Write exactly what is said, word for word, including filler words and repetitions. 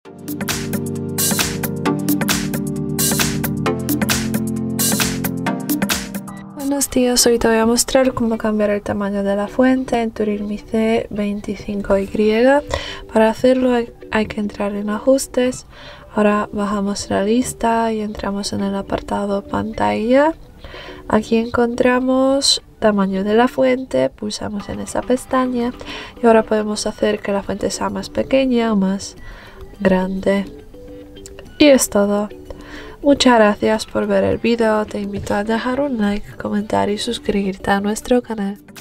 Buenos días, hoy te voy a mostrar cómo cambiar el tamaño de la fuente en Turtle-Me veinticinco Y. Para hacerlo hay, hay que entrar en ajustes. Ahora bajamos la lista y entramos en el apartado pantalla. Aquí encontramos tamaño de la fuente, pulsamos en esa pestaña y ahora podemos hacer que la fuente sea más pequeña o más grande. Y es todo. Muchas gracias por ver el video, te invito a dejar un like, comentar y suscribirte a nuestro canal.